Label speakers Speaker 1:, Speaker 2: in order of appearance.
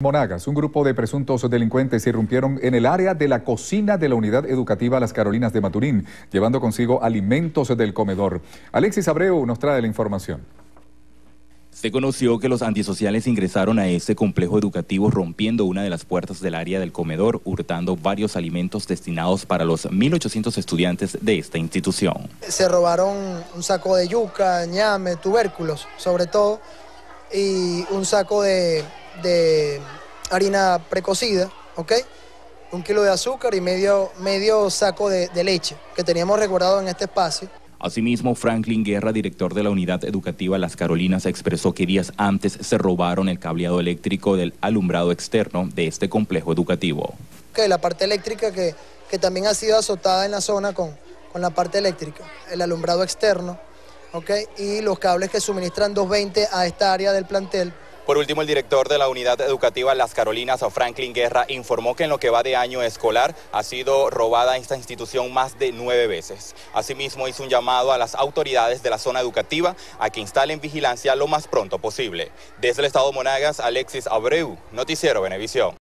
Speaker 1: Monagas, un grupo de presuntos delincuentes irrumpieron en el área de la cocina de la unidad educativa Las Carolinas de Maturín, llevando consigo alimentos del comedor. Alexis Abreu nos trae la información.
Speaker 2: Se conoció que los antisociales ingresaron a este complejo educativo rompiendo una de las puertas del área del comedor, hurtando varios alimentos destinados para los 1.800 estudiantes de esta institución.
Speaker 3: Se robaron un saco de yuca, ñame, tubérculos, sobre todo, y un saco de harina precocida, ¿ok? 1 kilo de azúcar y medio saco de leche que teníamos resguardado en este espacio.
Speaker 2: Asimismo, Franklin Guerra, director de la unidad educativa Las Carolinas, expresó que días antes se robaron el cableado eléctrico del alumbrado externo de este complejo educativo.
Speaker 3: La parte eléctrica que también ha sido azotada en la zona con la parte eléctrica, el alumbrado externo, ¿ok? Y los cables que suministran 220 a esta área del plantel.
Speaker 4: Por último, el director de la unidad educativa Las Carolinas, Franklin Guerra, informó que en lo que va de año escolar ha sido robada esta institución más de 9 veces. Asimismo, hizo un llamado a las autoridades de la zona educativa a que instalen vigilancia lo más pronto posible. Desde el estado Monagas, Alexis Abreu, Noticiero Venevisión.